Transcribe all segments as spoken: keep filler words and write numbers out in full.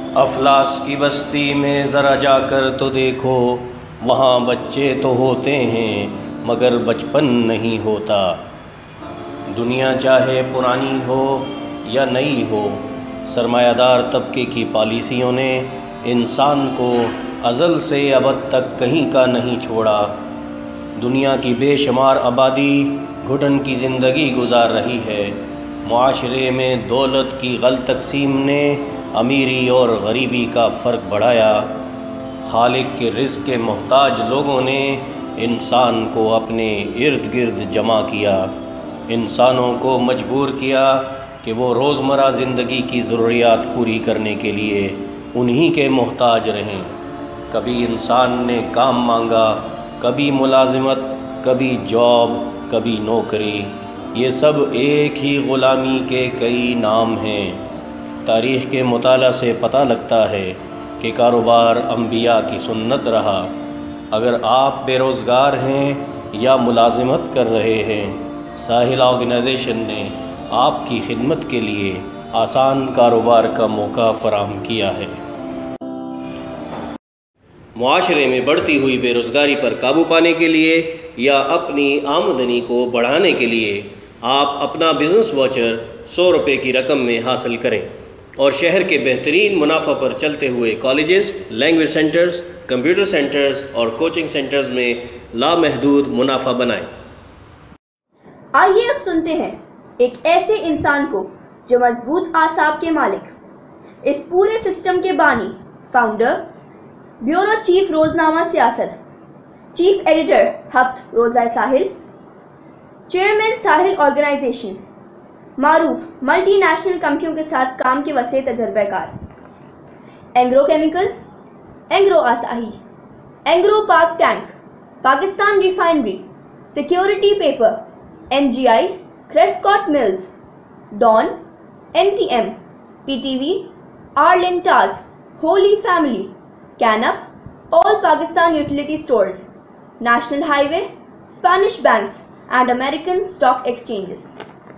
افلاس کی بستی میں ذرا جا کر تو دیکھو، وہاں بچے تو ہوتے ہیں مگر بچپن نہیں ہوتا۔ دنیا چاہے پرانی ہو یا نئی ہو، سرمایہ دار طبقے کی پالیسیوں نے انسان کو ازل سے ابد تک کہیں کا نہیں چھوڑا۔ دنیا کی بے شمار آبادی گھٹن کی زندگی گزار رہی ہے۔ معاشرے میں دولت کی غلط تقسیم نے امیری اور غریبی کا فرق بڑھایا۔ خالق کے رزق کے محتاج لوگوں نے انسان کو اپنے ارد گرد جمع کیا، انسانوں کو مجبور کیا کہ وہ روزمرہ زندگی کی ضروریات پوری کرنے کے لیے انہی کے محتاج رہیں۔ کبھی انسان نے کام مانگا، کبھی ملازمت، کبھی جاب، کبھی نوکری۔ یہ سب ایک ہی غلامی کے کئی نام ہیں۔ تاریخ کے مطالعہ سے پتہ لگتا ہے کہ کاروبار انبیاء کی سنت رہا۔ اگر آپ بے روزگار ہیں یا ملازمت کر رہے ہیں، ساحل آرگنائزیشن نے آپ کی خدمت کے لیے آسان کاروبار کا موقع فراہم کیا ہے۔ معاشرے میں بڑھتی ہوئی بے روزگاری پر قابو پانے کے لیے یا اپنی آمدنی کو بڑھانے کے لیے آپ اپنا بزنس واچر سو روپے کی رقم میں حاصل کریں اور شہر کے بہترین منافع پر چلتے ہوئے colleges, language centres, computer centres اور کوچنگ سینٹرز میں لامحدود منافع بنائیں۔ آئیے اب سنتے ہیں ایک ایسے انسان کو جو مضبوط اعصاب کے مالک، اس پورے سسٹم کے بانی، فاؤنڈر، بیورو چیف روزنامہ سیاست، چیف ایڈیٹر ہفت روزہ ساحل، چیئرمین ساحل آرگنائزیشن، معروف ملٹی نیشنل کمپنیوں کے ساتھ کام کے وسیع تجربہ کار، Engro chemical, Engro Asahi, Engro Pak tank, Pakistan refinery, security paper, N G I, کریسکوٹ mills, Dawn, N T M, P T V, آرلن ٹاز، holy family, KANUPP, all Pakistan utility stores, national highway, Spanish banks and American stock exchanges.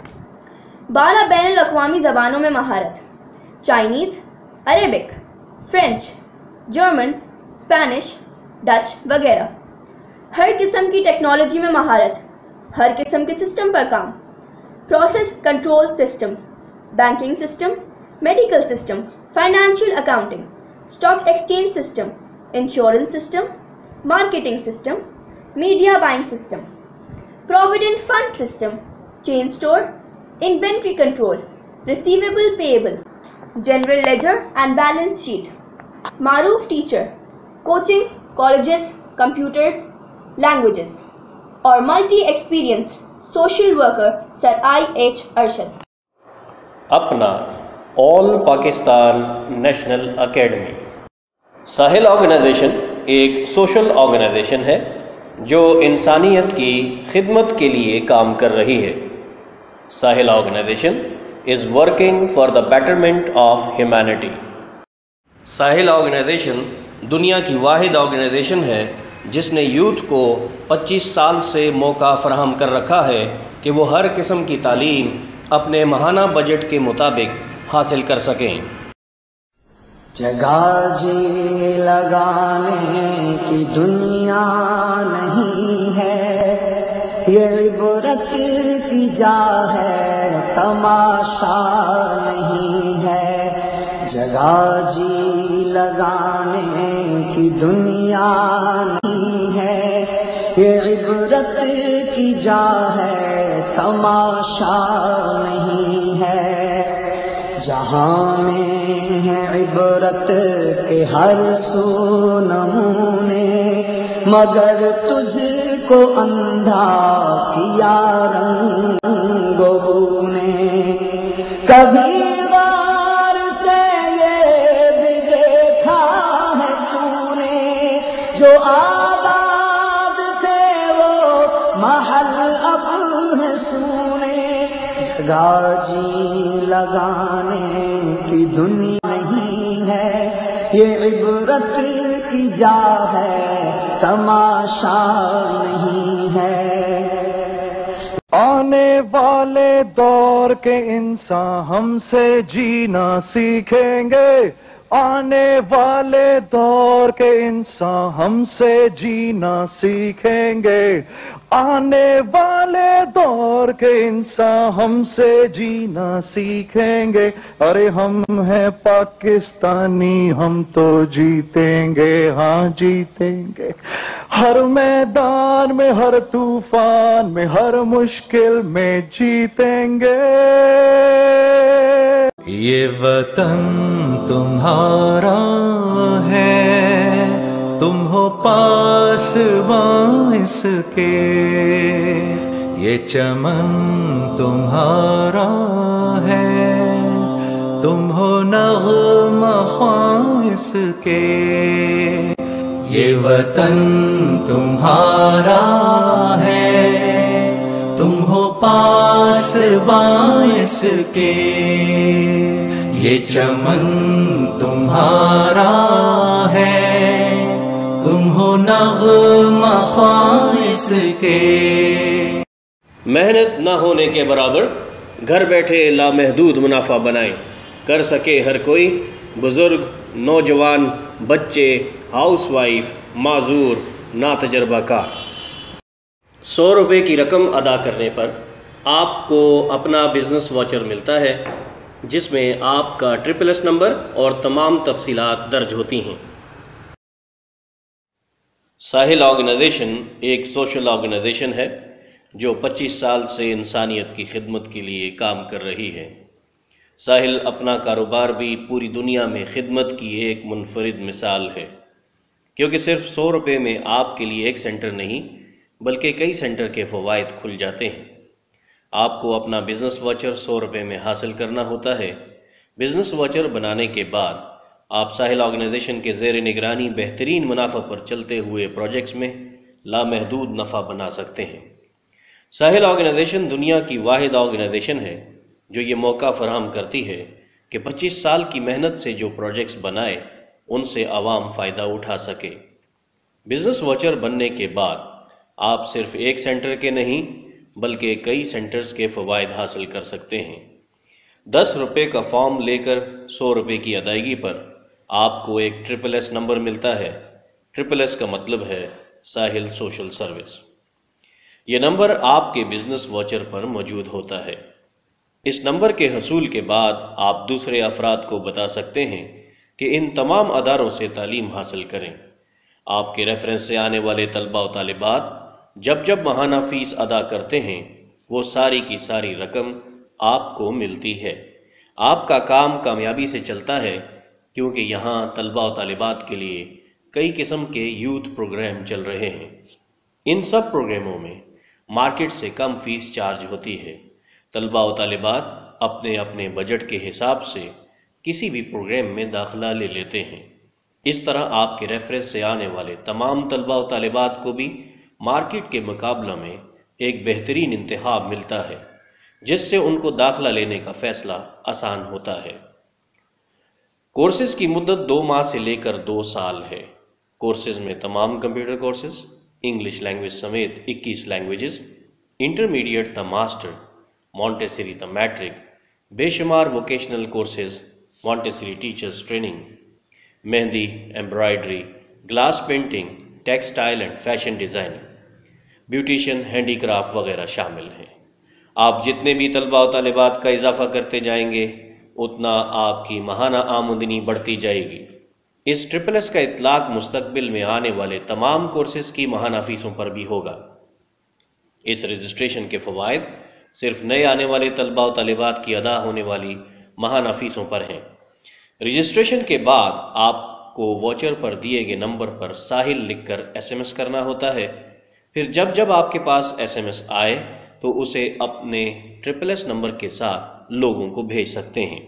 بارہ بین الاقوامی زبانوں میں مہارت، Chinese, Arabic, French, German, Spanish, Dutch وغیرہ۔ ہر قسم کی ٹیکنالوجی میں مہارت، ہر قسم کے سسٹم پر کام، process control system, banking system, medical system, financial accounting, stock exchange system, insurance system, marketing system, media buying system, provident fund system, chain store, inventory control, receivable payable, general ledger and balance sheet. معروف teacher, coaching, colleges, computers, languages اور multi experience social worker sir I H Arshad. اپنا all Pakistan national academy. Sahil organisation ایک social organisation ہے جو انسانیت کی خدمت کے لیے کام کر رہی ہے۔ Sahil organisation is working for the betterment of humanity۔ Sahil organisation دنیا کی واحد آرگنائزیشن ہے جس نے یوتھ کو پچیس سال سے موقع فراہم کر رکھا ہے کہ وہ ہر قسم کی تعلیم اپنے ماہانہ بجٹ کے مطابق حاصل کر سکیں۔ جگہ جی لگانے کی دنیا نہیں ہے، یہ عبرت کی جا ہے، تماشا نہیں ہے۔ جگہ جی لگانے کی دنیا نہیں ہے، یہ عبرت کی جا ہے، تماشا نہیں ہے۔ جہاں میں ہے عبرت کے ہر سو نمونے، مگر تجھ کو اندھا کیا رنگ و بو نے۔ کبھی غار سے یہ بھی دیکھا ہے تو نے، جو آباد تھے وہ محل اب ہے سونے۔ جگہ جی لگانے کی دنیا نہیں ہے، یہ عبرت کی جا ہے، تماشا نہیں ہے۔ آنے والے دور کے انسان ہم سے جینا سیکھیں گے، आने वाले दौर के इंसान हमसे जीना सीखेंगे, आने वाले दौर के इंसान हमसे जीना सीखेंगे। अरे हम हैं पाकिस्तानी, हम तो जीतेंगे, हाँ जीतेंगे। हर मैदान में, हर तूफान में, हर मुश्किल में जीतेंगे। ये वतन तुम्हारा है, तुम हो पासबां इसके, ये चमन तुम्हारा है, तुम हो नग़्मा ख्वां इसके। ये वतन तुम्हारा है, तुम हो पासबां इसके, ये चमन तुम्हारा है, तुम हो नग़्मा ख्वां इसके। मेहनत ना होने के बराबर घर बैठे लामहदूद मुनाफा बनाएं, कर सके हर कोई, बुज़ुर्ग, नौजवान, बच्चे, हाउसवाइफ, माजूर, नातजर्बाकार। सौ रुपये की रकम अदा करने पर आपको अपना बिज़नेस वाचर मिलता है, जिसमें आपका ट्रिपल एस नंबर और तमाम तफसीलात दर्ज होती हैं। साहिल ऑर्गेनाइजेशन एक सोशल ऑर्गेनाइजेशन है जो पच्चीस साल से इंसानियत की खिदमत के लिए काम कर रही है। साहिल अपना कारोबार भी पूरी दुनिया में खिदमत की एक मुनफरिद मिसाल है, क्योंकि सिर्फ सौ रुपये में आपके लिए एक सेंटर नहीं बल्कि कई सेंटर के फ़वाइद खुल जाते हैं। आपको अपना बिज़नेस वाचर सौ रुपये में हासिल करना होता है। बिज़नेस वाचर बनाने के बाद आप साहिल ऑर्गेनाइजेशन के ज़ेर निगरानी बेहतरीन मुनाफा पर चलते हुए प्रोजेक्ट्स में लामहदूद नफ़ा बना सकते हैं। साहिल ऑर्गेनाइजेशन दुनिया की वाहिद ऑर्गेनाइजेशन है जो ये मौका फराहम करती है कि पच्चीस साल की मेहनत से जो प्रोजेक्ट्स बनाए उनसे आवाम फ़ायदा उठा सके। बिज़नेस वाचर बनने के बाद आप सिर्फ एक सेंटर के नहीं बल्कि कई सेंटर्स के फ़वाइद हासिल कर सकते हैं। दस रुपये का फॉर्म लेकर सौ रुपये की अदायगी पर आपको एक ट्रिपल एस नंबर मिलता है। ट्रिपल एस का मतलब है साहिल सोशल सर्विस। ये नंबर आपके बिज़नेस वाचर पर मौजूद होता है। इस नंबर के हसूल के बाद आप दूसरे अफराद को बता सकते हैं कि इन तमाम अदारों से तालीम हासिल करें। आपके रेफरेंस से आने वाले तलबा व तालिबात जब जब माहाना फ़ीस अदा करते हैं वो सारी की सारी रकम आपको मिलती है। आपका काम कामयाबी से चलता है क्योंकि यहाँ तलबा व तालिबात के लिए कई किस्म के यूथ प्रोग्राम चल रहे हैं। इन सब प्रोग्रामों में मार्केट से कम फ़ीस चार्ज होती है। तलबा व तालिबात अपने अपने बजट के हिसाब से किसी भी प्रोग्राम में दाखिला ले लेते हैं। इस तरह आपके रेफरेंस से आने वाले तमाम तलबा व तालिबात को भी मार्केट के मुकाबला में एक बेहतरीन इंतखाब मिलता है, जिससे उनको दाखिला लेने का फ़ैसला आसान होता है। कोर्सेज़ की मुद्दत दो माह से लेकर दो साल है। कोर्सेज़ में तमाम कंप्यूटर कोर्सेज़, इंग्लिश लैंग्वेज समेत इक्कीस languages, intermediate the master, Montessori the matric, बेशुमार vocational courses, Montessori teachers training, mehndi, embroidery, glass painting, textile and fashion designing, beautician, handicraft वगैरह शामिल हैं। आप जितने भी तलबा व तालिबात का इजाफा करते जाएंगे उतना आपकी माहाना आमदनी बढ़ती जाएगी। इस ट्रिपल एस का इतलाक मुस्तकबिल में आने वाले तमाम कोर्सेज़ की माहाना फ़ीसों पर भी होगा। इस रजिस्ट्रेशन के फ़वाइद सिर्फ नए आने वाले तलबा व तालिबात की अदा होने वाली माहाना फ़ीसों पर हैं। रजिस्ट्रेशन के बाद आपको वॉचर पर दिए गए नंबर पर साहिल लिखकर एस एम एस करना होता है। फिर जब जब आपके पास एस एम एस आए तो उसे अपने ट्रिपल एस नंबर के साथ लोगों को भेज सकते हैं,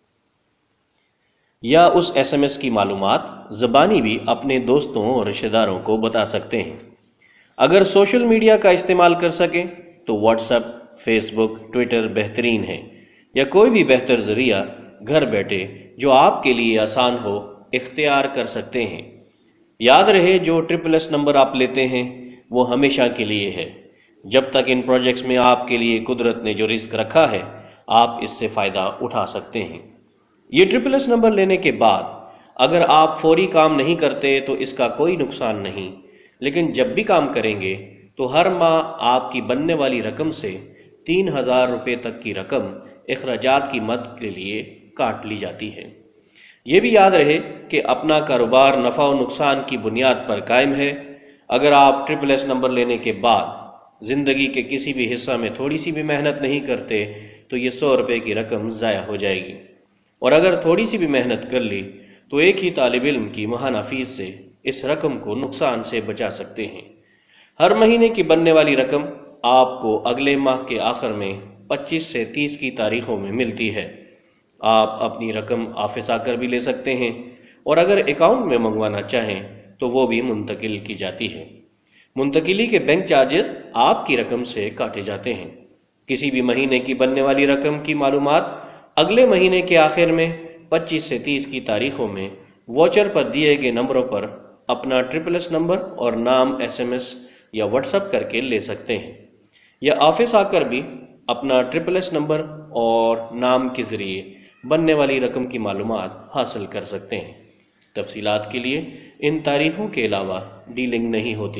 या उस एस एम एस की मालूमात ज़बानी भी अपने दोस्तों और रिश्तेदारों को बता सकते हैं। अगर सोशल मीडिया का इस्तेमाल कर सकें तो व्हाट्सएप, फेसबुक, ट्विटर बेहतरीन है, या कोई भी बेहतर ज़रिया घर बैठे जो आपके लिए आसान हो इख्तियार कर सकते हैं। याद रहे, जो ट्रिपल एस नंबर आप लेते हैं वो हमेशा के लिए है। जब तक इन प्रोजेक्ट्स में आपके लिए कुदरत ने जो रिस्क रखा है आप इससे फ़ायदा उठा सकते हैं। ये ट्रिपल एस नंबर लेने के बाद اگر آپ فوری کام نہیں کرتے تو اس کا کوئی نقصان نہیں، لیکن جب بھی کام کریں گے تو ہر ماہ آپ کی بننے والی رقم سے تین ہزار روپے تک کی رقم اخراجات کی مد کے لیے کاٹ لی جاتی ہے۔ یہ بھی یاد رہے کہ اپنا کاروبار نفع و نقصان کی بنیاد پر قائم ہے۔ اگر آپ ٹرپل ایس نمبر لینے کے بعد زندگی کے کسی بھی حصہ میں تھوڑی سی بھی محنت نہیں کرتے تو یہ سو روپے کی رقم ضائع ہو جائے گی، اور اگر تھوڑی سی بھی محنت کر لی تو ایک ہی طالب علم کی ماہانہ فیس سے اس رقم کو نقصان سے بچا سکتے ہیں۔ ہر مہینے کی بننے والی رقم آپ کو اگلے ماہ کے آخر میں پچیس سے تیس کی تاریخوں میں ملتی ہے۔ آپ اپنی رقم آفس آ کر بھی لے سکتے ہیں، اور اگر اکاؤنٹ میں منگوانا چاہیں تو وہ بھی منتقل کی جاتی ہے۔ منتقلی کے بینک چارجز آپ کی رقم سے کاٹے جاتے ہیں۔ کسی بھی مہینے کی بننے والی رقم کی معلومات اگلے مہینے کے آخر میں پچیس سے تیس کی تاریخوں میں واچر پر دیے گئے نمبروں پر اپنا ٹرپل ایس نمبر اور نام ایس ایم ایس یا واٹس ایپ کر کے لے سکتے ہیں، یا آفس آ کر بھی اپنا ٹرپل ایس نمبر اور نام کے ذریعے بننے والی رقم کی معلومات حاصل کر سکتے ہیں۔ تفصیلات کے لیے ان تاریخوں کے علاوہ ڈیلنگ نہیں ہوتی۔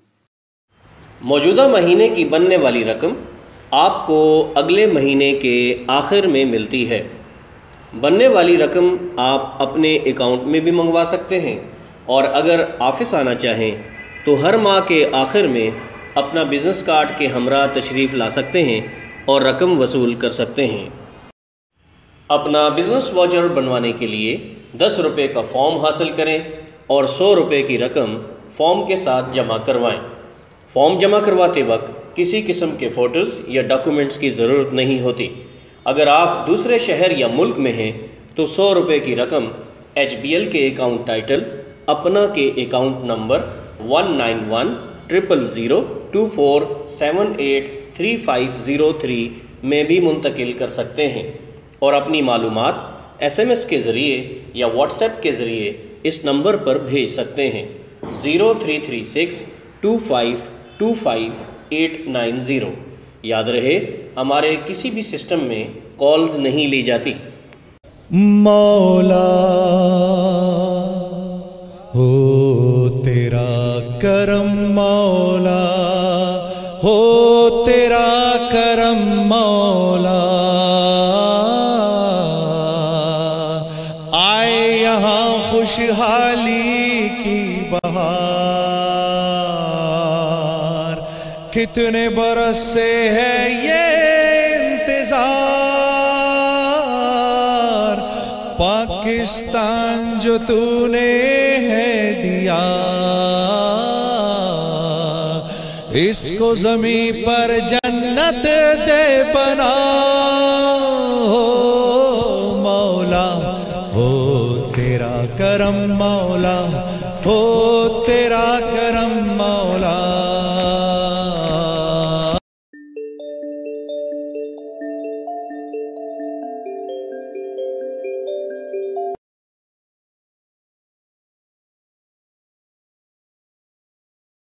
موجودہ مہینے کی بننے والی رقم آپ کو اگلے مہینے کے آخر میں ملتی ہے۔ بننے والی رقم آپ اپنے اکاؤنٹ میں بھی منگوا سکتے ہیں، اور اگر آفس آنا چاہیں تو ہر ماہ کے آخر میں اپنا بزنس کارڈ کے ہمراہ تشریف لا سکتے ہیں اور رقم وصول کر سکتے ہیں۔ اپنا بزنس واچر بنوانے کے لیے دس روپے کا فارم حاصل کریں اور سو روپے کی رقم فارم کے ساتھ جمع کروائیں۔ فارم جمع کرواتے وقت کسی قسم کے فوٹوز یا ڈاکومنٹس کی ضرورت نہیں ہوتی۔ اگر آپ دوسرے شہر یا ملک میں ہیں تو سو روپے کی رقم ایچ بی ایل کے اکاؤنٹ ٹائٹل اپنا کے account number one nine one triple zero two four seven eight three five zero three میں بھی منتقل کر سکتے ہیں، اور اپنی معلومات ایس ایم ایس کے ذریعے یا واٹس ایپ کے ذریعے اس نمبر پر بھیج سکتے ہیں zero three three six two five two five eight nine zero. یاد رہے ہمارے کسی بھی سسٹم میں کالز نہیں لی جاتی۔ مولا ہو تیرا کرم، مولا ہو تیرا کرم، مولا آئے یہاں خوشحالی کی بہار، کتنے برس سے ہے یہ انتظار، پاکستان جو تو نے ہے دیا، اس کو زمین پر جنت دے بنا، ہو مولا ہو تیرا کرم، مولا ہو تیرا کرم، مولا